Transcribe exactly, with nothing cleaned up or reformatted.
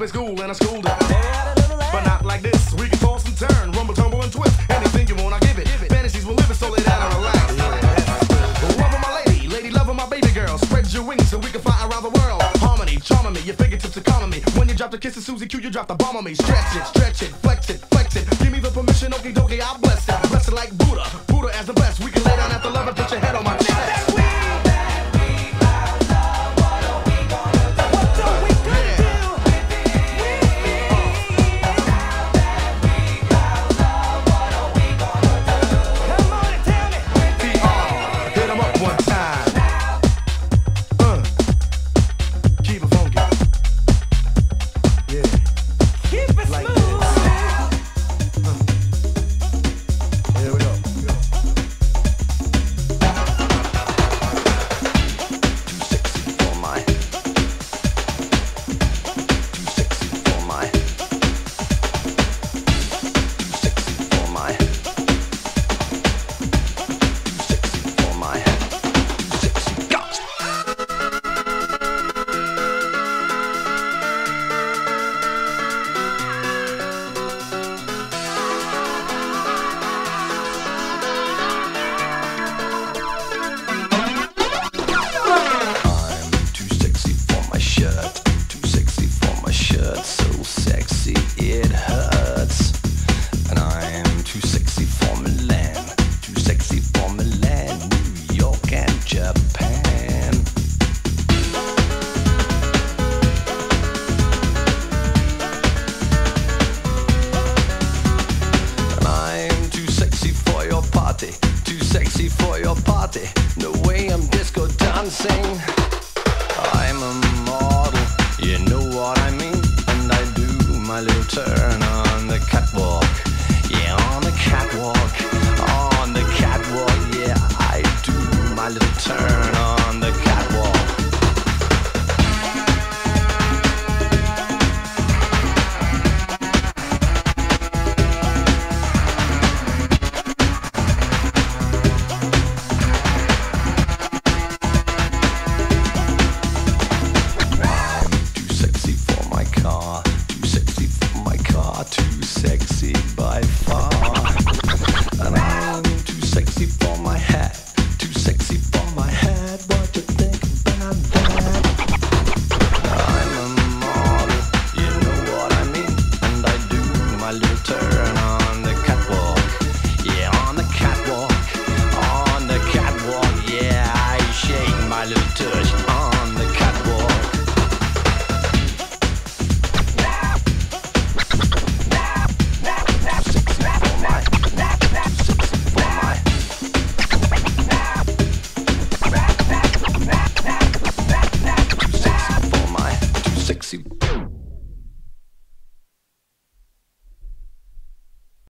play school and I schooled her. But not like this. We can toss and turn, rumble, tumble, and twist. Anything you want, I give it. Fantasies will live it, so lay down and relax. Love my lady, lady loving my baby girl. Spread your wings so we can fly around the world. Harmony, charming me, your fingertips are calming me. When you drop the kiss of Susie Q, you drop the bomb on me. Stretch it, stretch it, flex it, flex it. Give me the permission, okie dokie, I'll bless it. Bless it like Buddha, Buddha as the best. We can lay down after love and put your head on my chest. Sexy.